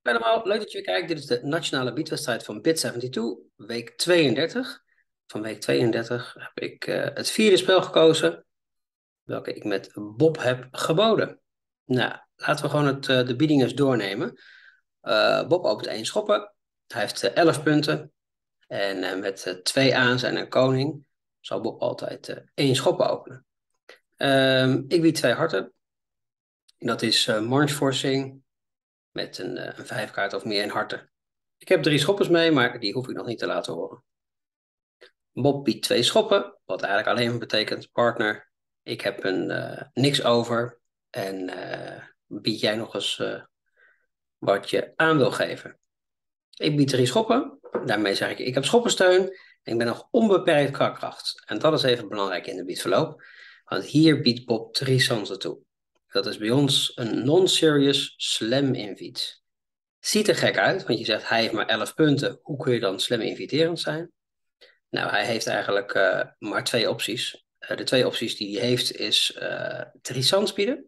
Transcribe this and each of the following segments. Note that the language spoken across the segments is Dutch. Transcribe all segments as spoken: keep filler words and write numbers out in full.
Hoi allemaal, leuk dat je weer kijkt. Dit is de nationale biedwedstrijd van Bid zevenentwintig, week tweeëndertig. Van week tweeëndertig heb ik uh, het vierde spel gekozen, welke ik met Bob heb geboden. Nou, laten we gewoon het, uh, de bieding eens doornemen. Uh, Bob opent één schoppen. Hij heeft uh, elf punten. En uh, met uh, twee aans en een koning zal Bob altijd uh, één schoppen openen. Uh, ik bied twee harten. Dat is uh, March Forcing met een, uh, een vijf kaart of meer in harten. Ik heb drie schoppers mee, maar die hoef ik nog niet te laten horen. Bob biedt twee schoppen, wat eigenlijk alleen maar betekent partner. Ik heb een uh, niks over en uh, bied jij nog eens uh, wat je aan wil geven. Ik bied drie schoppen, daarmee zeg ik ik heb schoppensteun en ik ben nog onbeperkt kracht. En dat is even belangrijk in de biedverloop, want hier biedt Bob drie sansen toe. Dat is bij ons een non-serious slam invite. Ziet er gek uit, want je zegt hij heeft maar elf punten. Hoe kun je dan slim inviterend zijn? Nou, hij heeft eigenlijk uh, maar twee opties. Uh, de twee opties die hij heeft is uh, drie sans bieden.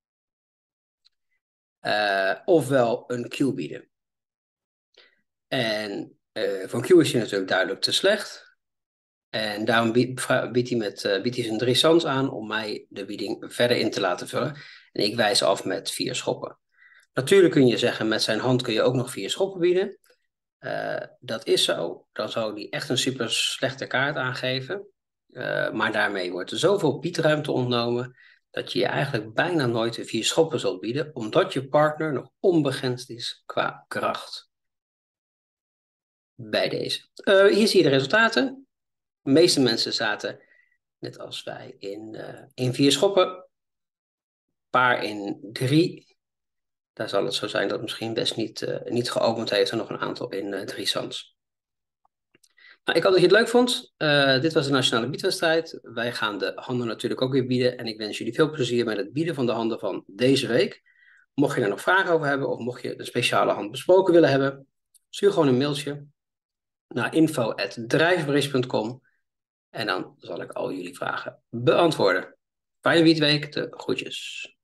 Uh, ofwel een Q bieden. En uh, voor een Q is hij natuurlijk duidelijk te slecht. En daarom biedt, biedt, hij, met, uh, biedt hij zijn drie sans aan om mij de bieding verder in te laten vullen. En ik wijs af met vier schoppen. Natuurlijk kun je zeggen, met zijn hand kun je ook nog vier schoppen bieden. Uh, dat is zo. Dan zou hij echt een super slechte kaart aangeven. Uh, maar daarmee wordt er zoveel biedruimte ontnomen dat je je eigenlijk bijna nooit de vier schoppen zult bieden, omdat je partner nog onbegrensd is qua kracht. Bij deze. Uh, hier zie je de resultaten. De meeste mensen zaten, net als wij, in, uh, in vier schoppen. Paar in drie. Daar zal het zo zijn dat het misschien best niet, uh, niet geopend heeft en nog een aantal in uh, drie sans. Nou, ik hoop dat je het leuk vond. Uh, dit was de Nationale Biedwedstrijd. Wij gaan de handen natuurlijk ook weer bieden. En ik wens jullie veel plezier met het bieden van de handen van deze week. Mocht je er nog vragen over hebben of mocht je een speciale hand besproken willen hebben, stuur gewoon een mailtje naar info at drijfbericht punt com en dan zal ik al jullie vragen beantwoorden. Fijne biedweek, de groetjes.